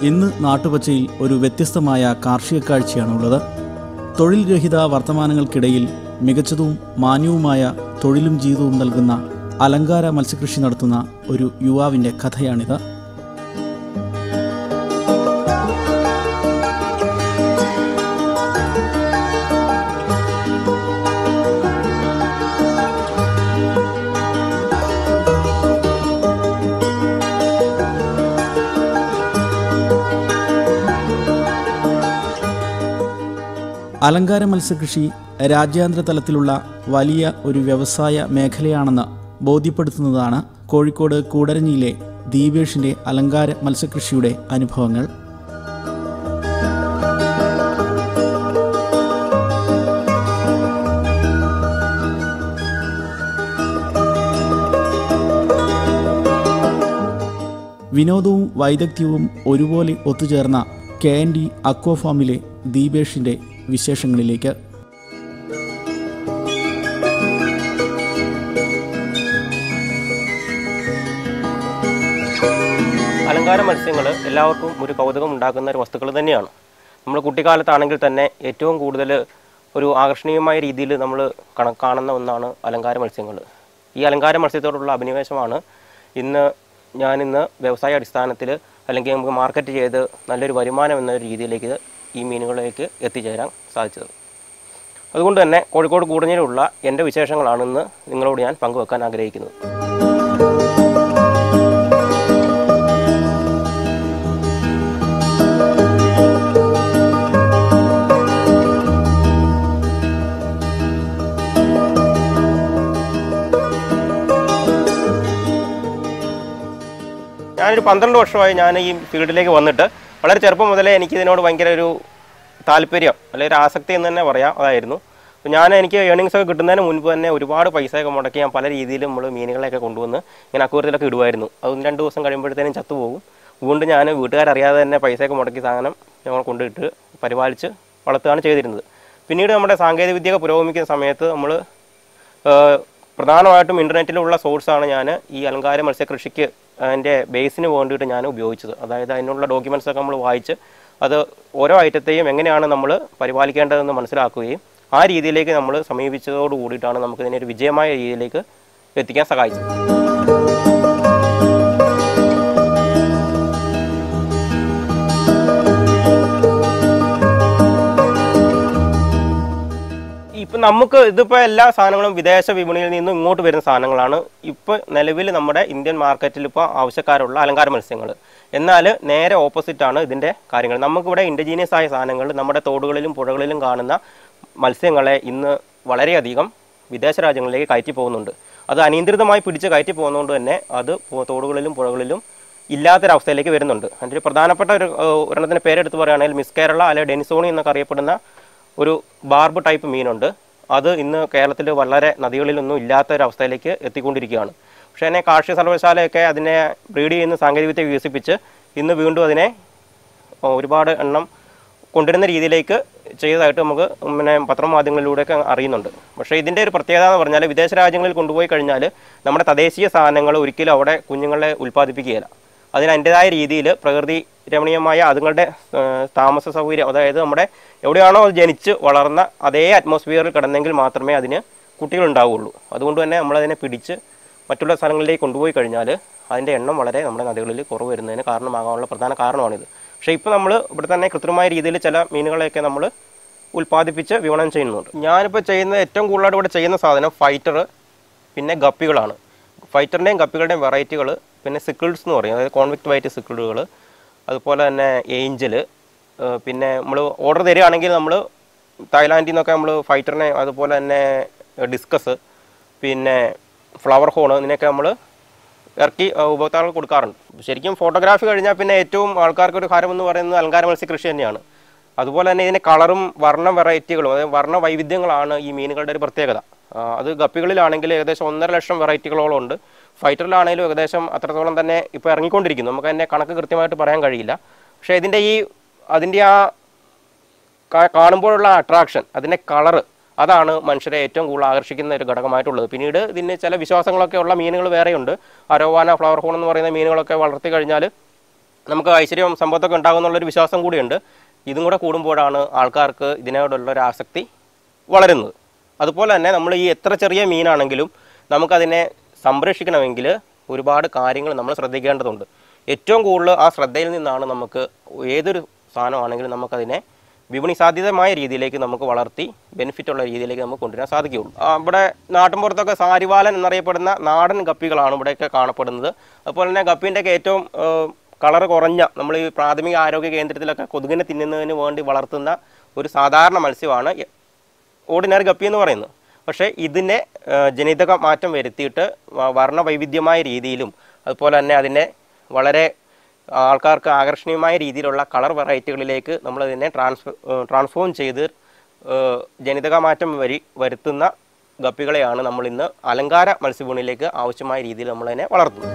ഇന്ന് നാട്ടുപച്ചയിൽ ഒരു വ്യത്യസ്തമായ കാർഷിക കാഴ്ചയാണുള്ളത്. തൊഴിൽ രഹിത വർത്തമാനങ്ങൾക്കിടയിൽ മികച്ചതും മാന്യവുമായ തൊഴിലും ജീവിതവും നൽകുന്ന അലങ്കാര മത്സ്യകൃഷി നടത്തുന്ന ഒരു യുവാവിൻ്റെ കഥയാണിത്. അലങ്കാര മത്സ്യകൃഷി രാജ്യാന്തര തലത്തിലുള്ള വലിയ ഒരു വ്യവസായ മേഖലയാണെന്ന് ബോധ്യപ്പെടുത്തുന്നതാണ് കോഴിക്കോട് കൂടരഞ്ഞിയിലെ ദീപേഷിൻ്റെ അലങ്കാര മത്സ്യകൃഷിയുടെ അനുഭവങ്ങൾ. വിനോദവും വൈദഗ്ധ്യവും ഒരുപോലെ ഒത്തുചേർന്ന KND അക്വാ ഫാമിലെ ദീപേഷിൻ്റെ വിശേഷങ്ങളിലേക്ക്. അലങ്കാര മത്സ്യങ്ങൾ എല്ലാവർക്കും ഒരു കൗതുകം ഉണ്ടാക്കുന്ന ഒരു വസ്തുക്കൾ തന്നെയാണ്. നമ്മൾ കുട്ടിക്കാലത്താണെങ്കിൽ തന്നെ ഏറ്റവും കൂടുതൽ ഒരു ആകർഷണീയമായ രീതിയിൽ നമ്മൾ കാണുന്ന ഒന്നാണ് അലങ്കാര മത്സ്യങ്ങൾ. ഈ അലങ്കാര മത്സ്യത്തോടുള്ള അഭിനിവേശമാണ് ഞാനിന്ന് വ്യവസായ അടിസ്ഥാനത്തിൽ അല്ലെങ്കിൽ നമുക്ക് മാർക്കറ്റ് ചെയ്ത് നല്ലൊരു വരുമാനം എന്ന രീതിയിലേക്ക് ഈ മീനുകളിലേക്ക് എത്തിച്ചേരാൻ സാധിച്ചത്. അതുകൊണ്ട് തന്നെ കോഴിക്കോട് കൂടരഞ്ഞിയിലുള്ള എൻ്റെ വിശേഷങ്ങളാണ് ഇന്ന് നിങ്ങളോട് ഞാൻ പങ്കുവെക്കാൻ ആഗ്രഹിക്കുന്നത്. ഞാനൊരു 12 വർഷമായി ഞാൻ ഈ ഫീൽഡിലേക്ക് വന്നിട്ട് വളരെ ചെറുപ്പം മുതലേ എനിക്കിതിനോട് ഭയങ്കര ഒരു താല്പര്യം അല്ലെങ്കിൽ ഒരു ആസക്തി എന്ന് തന്നെ പറയാം അതായിരുന്നു. എനിക്ക് ഏണിങ്സ് ഒക്കെ കിട്ടുന്നതിന് മുൻപ് തന്നെ ഒരുപാട് പൈസയൊക്കെ മുടക്കി ഞാൻ പല രീതിയിലും നമ്മൾ മീനുകളെയൊക്കെ കൊണ്ടുവന്ന് ഇങ്ങനെ അക്വേറിയത്തിലൊക്കെ ഇടുമായിരുന്നു. അതും 2 ദിവസം കഴിയുമ്പോഴത്തേനും ചത്തുപോകും. വീണ്ടും ഞാൻ വീട്ടുകാരറിയാതെ തന്നെ പൈസയൊക്കെ മുടക്കി സാധനം ഞങ്ങൾ കൊണ്ടിട്ട് പരിപാലിച്ച് വളർത്തുകയാണ് ചെയ്തിരുന്നത്. പിന്നീട് നമ്മുടെ സാങ്കേതികവിദ്യ പുരോഗമിക്കുന്ന സമയത്ത് നമ്മൾ പ്രധാനമായിട്ടും ഇൻ്റർനെറ്റിലുള്ള സോഴ്സാണ് ഞാൻ ഈ അലങ്കാര മത്സ്യകൃഷിക്ക് അതിൻ്റെ ബേസിന് വേണ്ടിയിട്ട് ഞാൻ ഉപയോഗിച്ചത്. അതായത് അതിനുള്ള ഡോക്യുമെൻറ്റ്സൊക്കെ നമ്മൾ വായിച്ച് അത് ഓരോ ഐറ്റത്തെയും എങ്ങനെയാണ് നമ്മൾ പരിപാലിക്കേണ്ടതെന്ന് മനസ്സിലാക്കുകയും ആ രീതിയിലേക്ക് നമ്മൾ സമീപിച്ചതോട് കൂടിയിട്ടാണ് നമുക്കിതിനെ ഒരു വിജയമായ രീതിയിലേക്ക് എത്തിക്കാൻ സഹായിച്ചത്. ഇപ്പം നമുക്ക് ഇതിപ്പോൾ എല്ലാ സാധനങ്ങളും വിദേശ വിപണിയിൽ നിന്നും ഇങ്ങോട്ട് വരുന്ന സാധനങ്ങളാണ്. ഇപ്പോൾ നിലവിൽ നമ്മുടെ ഇന്ത്യൻ മാർക്കറ്റിൽ ഇപ്പോൾ ആവശ്യക്കാരുള്ള അലങ്കാര മത്സ്യങ്ങൾ. എന്നാൽ നേരെ ഓപ്പോസിറ്റാണ് ഇതിൻ്റെ കാര്യങ്ങൾ. നമുക്കിവിടെ ഇൻഡിജീനിയസ് ആയ സാധനങ്ങൾ നമ്മുടെ തോടുകളിലും പുഴകളിലും കാണുന്ന മത്സ്യങ്ങളെ ഇന്ന് വളരെയധികം വിദേശ രാജ്യങ്ങളിലേക്ക് കയറ്റി പോകുന്നുണ്ട്. അത് അനിയന്ത്രിതമായി പിടിച്ച് കയറ്റി പോകുന്നതുകൊണ്ട് തന്നെ അത് തോടുകളിലും പുഴകളിലും ഇല്ലാത്തൊരവസ്ഥയിലേക്ക് വരുന്നുണ്ട്. അതിൻ്റെ ഒരു പ്രധാനപ്പെട്ട ഒരെണ്ണത്തിൻ്റെ പേരെടുത്ത് പറയുകയാണെങ്കിൽ മിസ് കേരള അല്ലെങ്കിൽ ഡെനിസോണി എന്നൊക്കെ അറിയപ്പെടുന്ന ഒരു ബാർബ് ടൈപ്പ് മീനുണ്ട്. അത് ഇന്ന് കേരളത്തിൽ വളരെ നദികളിലൊന്നും ഇല്ലാത്തൊരവസ്ഥയിലേക്ക് എത്തിക്കൊണ്ടിരിക്കുകയാണ്. പക്ഷേ അതിനെ കാർഷിക സർവ്വകലാശാലയൊക്കെ അതിനെ ബ്രീഡ് ചെയ്യുന്ന സാങ്കേതികവിദ്യ വികസിപ്പിച്ച് ഇന്ന് വീണ്ടും അതിനെ ഒരുപാട് എണ്ണം കൊണ്ടുവരുന്ന രീതിയിലേക്ക് ചെയ്തതായിട്ട് നമുക്ക് പത്രമാധ്യമങ്ങളിലൂടെയൊക്കെ അറിയുന്നുണ്ട്. പക്ഷേ ഇതിൻ്റെ ഒരു പ്രത്യേകത എന്ന് പറഞ്ഞാൽ വിദേശ രാജ്യങ്ങളിൽ കൊണ്ടുപോയി കഴിഞ്ഞാൽ നമ്മുടെ തദ്ദേശീയ സാധനങ്ങൾ ഒരിക്കലും അവിടെ കുഞ്ഞുങ്ങളെ ഉൽപ്പാദിപ്പിക്കുകയില്ല. അതിന് അതിൻ്റെതായ രീതിയിൽ പ്രകൃതി രമണീയമായ അതുങ്ങളുടെ താമസ സൗകര്യം, അതായത് നമ്മുടെ എവിടെയാണോ അത് ജനിച്ച് വളർന്ന അതേ അറ്റ്മോസ്ഫിയറിൽ കിടന്നെങ്കിൽ മാത്രമേ അതിന് കുട്ടികളുണ്ടാവുകയുള്ളൂ. അതുകൊണ്ട് തന്നെ നമ്മളതിനെ പിടിച്ച് മറ്റുള്ള സ്ഥലങ്ങളിലേക്ക് കൊണ്ടുപോയി കഴിഞ്ഞാൽ അതിൻ്റെ എണ്ണം വളരെ നമ്മുടെ നദികളിൽ കുറവ് വരുന്നതിന് കാരണമാകാനുള്ള പ്രധാന കാരണമാണിത്. പക്ഷേ ഇപ്പോൾ നമ്മൾ ഇവിടെ തന്നെ കൃത്രിമമായ രീതിയിൽ ചില മീനുകളെയൊക്കെ നമ്മൾ ഉൽപ്പാദിപ്പിച്ച് വിപണനം ചെയ്യുന്നുണ്ട്. ഞാനിപ്പോൾ ചെയ്യുന്ന ഏറ്റവും കൂടുതലായിട്ട് ഇവിടെ ചെയ്യുന്ന സാധനം ഫൈറ്റർ പിന്നെ ഗപ്പികളാണ്. ഫൈറ്ററിൻ്റെയും ഗപ്പികളുടെയും വെറൈറ്റികൾ, പിന്നെ സിക്കിൾസ് എന്ന് പറയും, അതായത് കോൺവിക്റ്റ് വൈറ്റ് സിക്കിളുകൾ, അതുപോലെ തന്നെ ഏഞ്ചൽ. പിന്നെ നമ്മൾ ഓർഡർ തരികയാണെങ്കിൽ നമ്മൾ തായ്ലാൻഡിൽ നിന്നൊക്കെ നമ്മൾ ഫൈറ്ററിനെ, അതുപോലെ തന്നെ ഡിസ്കസ്, പിന്നെ ഫ്ലവർ ഹോൺ, ഇതിനൊക്കെ നമ്മൾ ഇറക്കി ഉപഭോക്താക്കൾക്ക് കൊടുക്കാറുണ്ട്. ശരിക്കും ഫോട്ടോഗ്രാഫി കഴിഞ്ഞാൽ പിന്നെ ഏറ്റവും ആൾക്കാർക്കൊരു ഹരമെന്ന് പറയുന്നത് അലങ്കാര മത്സ്യകൃഷി തന്നെയാണ്. അതുപോലെ തന്നെ ഇതിൻ്റെ കളറും വർണ്ണ വെറൈറ്റികളും, അതായത് വർണ്ണ വൈവിധ്യങ്ങളാണ് ഈ മീനുകളുടെ ഒരു പ്രത്യേകത. അത് ഗപ്പികളിലാണെങ്കിൽ ഏകദേശം 1.5 ലക്ഷം വെറൈറ്റികളോളം ഉണ്ട്. ഫൈറ്ററിലാണെങ്കിലും ഏകദേശം അത്രത്തോളം തന്നെ ഇപ്പോൾ ഇറങ്ങിക്കൊണ്ടിരിക്കുന്നു. നമുക്ക് അതിൻ്റെ കണക്ക് കൃത്യമായിട്ട് പറയാൻ കഴിയില്ല. പക്ഷേ അതിൻ്റെ ആ കാണുമ്പോഴുള്ള അട്രാക്ഷൻ, അതിൻ്റെ കളറ്, അതാണ് മനുഷ്യരെ ഏറ്റവും കൂടുതൽ ആകർഷിക്കുന്ന ഒരു ഘടകമായിട്ടുള്ളത്. പിന്നീട് ഇതിന് ചില വിശ്വാസങ്ങളൊക്കെ ഉള്ള മീനുകൾ വേറെയുണ്ട്. അരോവാന, ഫ്ലവർ ഹോൺ എന്ന് പറയുന്ന മീനുകളൊക്കെ വളർത്തി കഴിഞ്ഞാൽ നമുക്ക് ഐശ്വര്യം സമ്പത്തൊക്കെ ഉണ്ടാകുമെന്നുള്ളൊരു വിശ്വാസം കൂടിയുണ്ട്. ഇതും കൂടെ കൂടുമ്പോഴാണ് ആൾക്കാർക്ക് ഇതിനോടുള്ളൊരു ആസക്തി വളരുന്നത്. അതുപോലെ തന്നെ നമ്മൾ ഈ എത്ര ചെറിയ മീനാണെങ്കിലും നമുക്കതിനെ സംരക്ഷിക്കണമെങ്കിൽ ഒരുപാട് കാര്യങ്ങൾ നമ്മൾ ശ്രദ്ധിക്കേണ്ടതുണ്ട്. ഏറ്റവും കൂടുതൽ ആ ശ്രദ്ധയിൽ നിന്നാണ് നമുക്ക് ഏതൊരു സാധനമാണെങ്കിലും നമുക്കതിനെ വിപണി സാധ്യതമായ രീതിയിലേക്ക് നമുക്ക് വളർത്തി ബെനിഫിറ്റുള്ള രീതിയിലേക്ക് നമുക്ക് കൊണ്ടുവരാൻ സാധിക്കുകയുള്ളൂ. ഇവിടെ നാട്ടിൻപുറത്തൊക്കെ സാരിവാലൻ എന്നറിയപ്പെടുന്ന നാടൻ ഗപ്പികളാണ് ഇവിടെയൊക്കെ കാണപ്പെടുന്നത്. അതുപോലെ തന്നെ ഗപ്പീൻ്റെയൊക്കെ ഏറ്റവും കളർ കുറഞ്ഞ നമ്മൾ ഈ പ്രാഥമിക ആരോഗ്യ കേന്ദ്രത്തിലൊക്കെ കൊതുകിനെ തിന്നുന്നതിന് വേണ്ടി വളർത്തുന്ന ഒരു സാധാരണ മത്സ്യമാണ് ഓർഡിനറി ഗപ്പി എന്ന് പറയുന്നത്. പക്ഷേ ഇതിനെ ജനിതക മാറ്റം വരുത്തിയിട്ട് വർണ്ണവൈവിധ്യമായ രീതിയിലും അതുപോലെ തന്നെ അതിനെ വളരെ ആൾക്കാർക്ക് ആകർഷണീയമായ രീതിയിലുള്ള കളർ വെറൈറ്റികളിലേക്ക് നമ്മളതിനെ ട്രാൻസ്ഫോം ചെയ്ത് ജനിതക മാറ്റം വരുത്തുന്ന ഗപ്പികളെയാണ് നമ്മളിന്ന് അലങ്കാര മത്സ്യവിപണിയിലേക്ക് ആവശ്യമായ രീതിയിൽ നമ്മളതിനെ വളർത്തുന്നത്.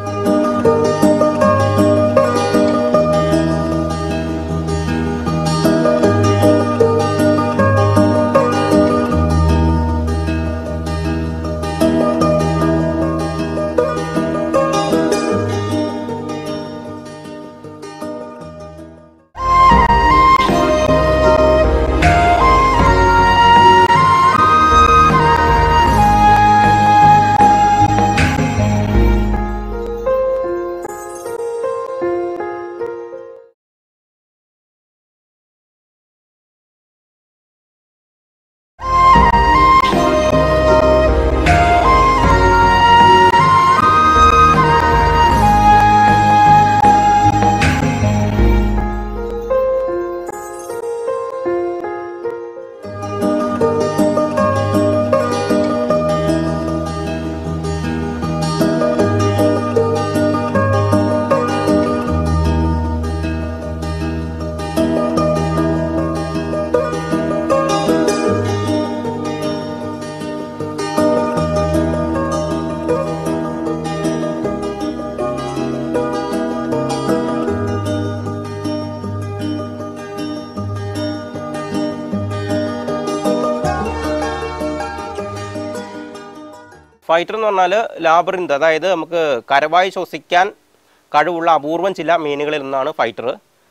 ഫൈറ്റർ എന്ന് പറഞ്ഞാൽ ലാബറിന്ത്, അതായത് നമുക്ക് കരവായി ശ്വസിക്കാൻ കഴിവുള്ള അപൂർവം ചില മീനുകളിൽ നിന്നാണ് ഫൈറ്റർ.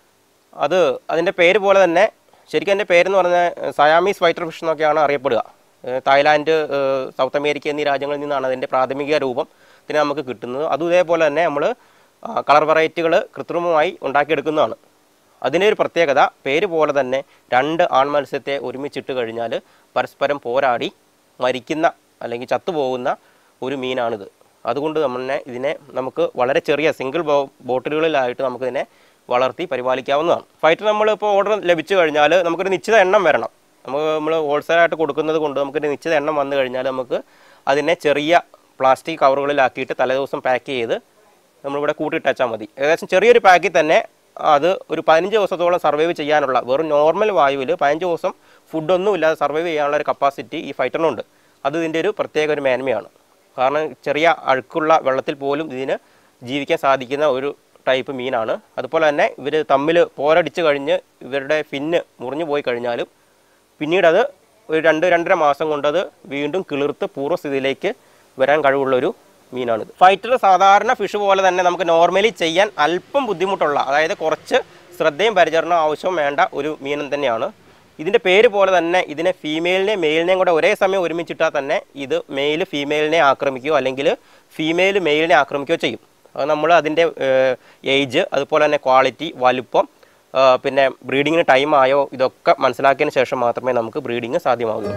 അതിൻ്റെ പേര് പോലെ തന്നെ ശരിക്കും എൻ്റെ പേരെന്ന് പറഞ്ഞാൽ സയാമീസ് ഫൈറ്റർ ഫിഷ് എന്നൊക്കെയാണ് അറിയപ്പെടുക. തായ്ലാൻഡ്, സൗത്ത് അമേരിക്ക എന്നീ രാജ്യങ്ങളിൽ നിന്നാണ് അതിൻ്റെ പ്രാഥമിക രൂപം ഇതിനെ നമുക്ക് കിട്ടുന്നത്. അതും ഇതേപോലെ തന്നെ നമ്മൾ കളർ വെറൈറ്റികൾ കൃത്രിമമായി ഉണ്ടാക്കിയെടുക്കുന്നതാണ്. അതിൻ്റെ ഒരു പ്രത്യേകത, പേര് പോലെ തന്നെ രണ്ട് ആൺമത്സ്യത്തെ ഒരുമിച്ചിട്ട് കഴിഞ്ഞാൽ പരസ്പരം പോരാടി മരിക്കുന്ന അല്ലെങ്കിൽ ചത്തുപോകുന്ന ഒരു മീനാണിത്. അതുകൊണ്ട് ഇതിനെ നമുക്ക് വളരെ ചെറിയ സിംഗിൾ ബോട്ടിലുകളിലായിട്ട് നമുക്കിതിനെ വളർത്തി പരിപാലിക്കാവുന്നതാണ്. ഫൈറ്റർ നമ്മളിപ്പോൾ ഓർഡർ ലഭിച്ചു കഴിഞ്ഞാൽ നമുക്കൊരു നിശ്ചിത എണ്ണം വരണം. നമ്മൾ ഹോൾസെയിലായിട്ട് കൊടുക്കുന്നത് കൊണ്ട് നമുക്കൊരു നിശ്ചിത എണ്ണം വന്നു കഴിഞ്ഞാൽ നമുക്ക് അതിനെ ചെറിയ പ്ലാസ്റ്റിക് കവറുകളിലാക്കിയിട്ട് തലേദിവസം പാക്ക് ചെയ്ത് നമ്മളിവിടെ കൂട്ടിയിട്ടാച്ചാൽ മതി. ഏകദേശം ചെറിയൊരു പാക്കിൽ തന്നെ അത് ഒരു 15 ദിവസത്തോളം സർവൈവ് ചെയ്യാനുള്ള, വെറും നോർമൽ വായുവിൽ 15 ദിവസം ഫുഡൊന്നും ഇല്ലാതെ സർവൈവ് ചെയ്യാനുള്ള ഒരു കപ്പാസിറ്റി ഈ ഫൈറ്ററിനുണ്ട്. അത് ഇതിൻ്റെ ഒരു പ്രത്യേക ഒരു മേന്മയാണ്. കാരണം ചെറിയ അഴുക്കുള്ള വെള്ളത്തിൽ പോലും ഇതിന് ജീവിക്കാൻ സാധിക്കുന്ന ഒരു ടൈപ്പ് മീനാണ്. അതുപോലെ തന്നെ ഇവർ തമ്മിൽ പോരടിച്ച് കഴിഞ്ഞ് ഇവരുടെ ഫിന്ന് മുറിഞ്ഞു പോയി കഴിഞ്ഞാലും പിന്നീട് അത് ഒരു 2-2.5 മാസം കൊണ്ടത് വീണ്ടും കിളിർത്ത് പൂർവ്വസ്ഥിതിയിലേക്ക് വരാൻ കഴിവുള്ളൊരു മീനാണിത്. ഫൈറ്റർ സാധാരണ ഫിഷ് പോലെ തന്നെ നമുക്ക് നോർമലി ചെയ്യാൻ അല്പം ബുദ്ധിമുട്ടുള്ള, അതായത് കുറച്ച് ശ്രദ്ധയും പരിചരണവും ആവശ്യം വേണ്ട ഒരു മീൻ തന്നെയാണ്. ഇതിൻ്റെ പേര് പോലെ തന്നെ ഇതിനെ ഫീമെയിലിനെയും മെയിലിനെയും കൂടെ ഒരേ സമയം ഒരുമിച്ചിട്ടാൽ തന്നെ ഇത് മെയിൽ ഫീമെയിലിനെ ആക്രമിക്കുകയോ അല്ലെങ്കിൽ ഫീമെയിൽ മെയിലിനെ ആക്രമിക്കുകയോ ചെയ്യും. അത് നമ്മൾ അതിൻ്റെ ഏജ്, അതുപോലെ തന്നെ ക്വാളിറ്റി, വലുപ്പം, പിന്നെ ബ്രീഡിങ്ങിന് ടൈം ആയോ ഇതൊക്കെ മനസ്സിലാക്കിയതിന് ശേഷം മാത്രമേ നമുക്ക് ബ്രീഡിങ് സാധ്യമാവുകയുള്ളൂ.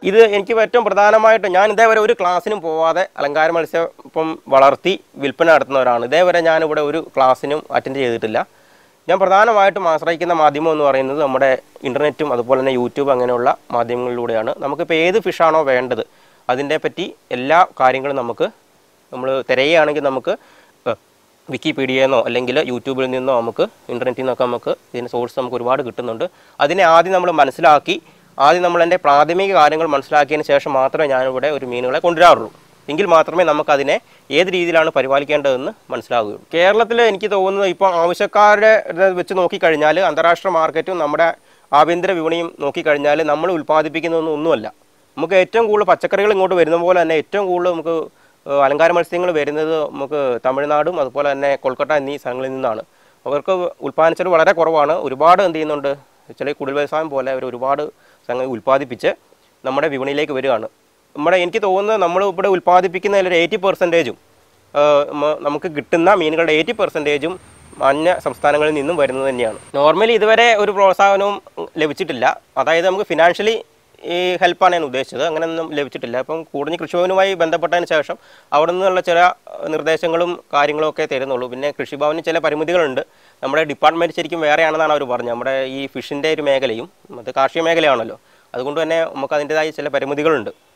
ഇത് എനിക്ക് ഏറ്റവും പ്രധാനമായിട്ട് ഞാൻ ഇതേവരെ ഒരു ക്ലാസ്സിനും പോവാതെ അലങ്കാര മത്സ്യം ഇപ്പം വളർത്തി വിൽപ്പന നടത്തുന്നവരാണ്. ഇതേവരെ ഞാനിവിടെ ഒരു ക്ലാസ്സിനും അറ്റൻഡ് ചെയ്തിട്ടില്ല. ഞാൻ പ്രധാനമായിട്ടും ആശ്രയിക്കുന്ന മാധ്യമം എന്ന് പറയുന്നത് നമ്മുടെ ഇൻ്റർനെറ്റും അതുപോലെ തന്നെ യൂട്യൂബ് അങ്ങനെയുള്ള മാധ്യമങ്ങളിലൂടെയാണ്. നമുക്കിപ്പോൾ ഏത് ഫിഷാണോ വേണ്ടത് അതിൻ്റെ പറ്റി എല്ലാ കാര്യങ്ങളും നമ്മൾ തിരയുകയാണെങ്കിൽ നമുക്ക് വിക്കിപീഡിയയിൽ നിന്നോ അല്ലെങ്കിൽ യൂട്യൂബിൽ നിന്നോ നമുക്ക് ഇൻ്റർനെറ്റിൽ നിന്നൊക്കെ നമുക്ക് ഇതിൻ്റെ സോഴ്സ് നമുക്ക് ഒരുപാട് കിട്ടുന്നുണ്ട്. അതിനെ ആദ്യം നമ്മൾ മനസ്സിലാക്കി നമ്മൾ എൻ്റെ പ്രാഥമിക കാര്യങ്ങൾ മനസ്സിലാക്കിയതിന് ശേഷം മാത്രമേ ഞാനിവിടെ ഒരു മീനുകളെ കൊണ്ടുവരാറുള്ളൂ. എങ്കിൽ മാത്രമേ നമുക്കതിനെ ഏത് രീതിയിലാണ് പരിപാലിക്കേണ്ടതെന്ന് മനസ്സിലാവുകയുള്ളൂ. കേരളത്തിൽ എനിക്ക് തോന്നുന്നത് ഇപ്പോൾ ആവശ്യക്കാരുടെ വെച്ച് നോക്കിക്കഴിഞ്ഞാൽ അന്താരാഷ്ട്ര മാർക്കറ്റും നമ്മുടെ ആഭ്യന്തര വിപണിയും നോക്കിക്കഴിഞ്ഞാൽ നമ്മൾ ഉൽപ്പാദിപ്പിക്കുന്നതൊന്നുമല്ല. നമുക്ക് ഏറ്റവും കൂടുതൽ പച്ചക്കറികൾ ഇങ്ങോട്ട് വരുന്ന പോലെ തന്നെ ഏറ്റവും കൂടുതൽ നമുക്ക് അലങ്കാര മത്സ്യങ്ങൾ വരുന്നത് നമുക്ക് തമിഴ്നാടും അതുപോലെ തന്നെ കൊൽക്കത്ത എന്നീ സ്ഥലങ്ങളിൽ നിന്നാണ്. അവർക്ക് ഉൽപ്പാദിച്ചത് വളരെ കുറവാണ്. ഒരുപാട് എന്ത് ചെയ്യുന്നുണ്ട്, ചില കുടിൽ വ്യവസായം പോലെ അവർ ഒരുപാട് സംഗതി ഉൽപ്പാദിപ്പിച്ച് നമ്മുടെ വിപണിയിലേക്ക് വരികയാണ്. എനിക്ക് തോന്നുന്നത് നമ്മൾ ഇവിടെ ഉൽപ്പാദിപ്പിക്കുന്നതിലൊരു 80% നമുക്ക് കിട്ടുന്ന മീനുകളുടെ 80% അന്യ സംസ്ഥാനങ്ങളിൽ നിന്നും വരുന്നത് തന്നെയാണ്. നോർമലി ഇതുവരെ ഒരു പ്രോത്സാഹനവും ലഭിച്ചിട്ടില്ല. അതായത് നമുക്ക് ഫിനാൻഷ്യലി ഈ ഹെൽപ്പാണ് ഞാൻ ഉദ്ദേശിച്ചത്, അങ്ങനെയൊന്നും ലഭിച്ചിട്ടില്ല. അപ്പം കൂടുതൽ കൃഷിഭവനുമായി ബന്ധപ്പെട്ടതിന് ശേഷം അവിടെ നിന്നുള്ള ചില നിർദ്ദേശങ്ങളും കാര്യങ്ങളും ഒക്കെ തരുന്നുള്ളൂ. പിന്നെ കൃഷിഭവന് ചില പരിമിതികളുണ്ട്. നമ്മുടെ ഡിപ്പാർട്ട്മെൻറ്റ് ശരിക്കും വേറെയാണെന്നാണ് അവർ പറഞ്ഞത്. നമ്മുടെ ഈ ഫിഷിൻ്റെ ഒരു മേഖലയും അത് കാർഷിക മേഖലയാണല്ലോ, അതുകൊണ്ട് തന്നെ നമുക്ക് അതിൻ്റെതായ ചില പരിമിതികളുണ്ട്.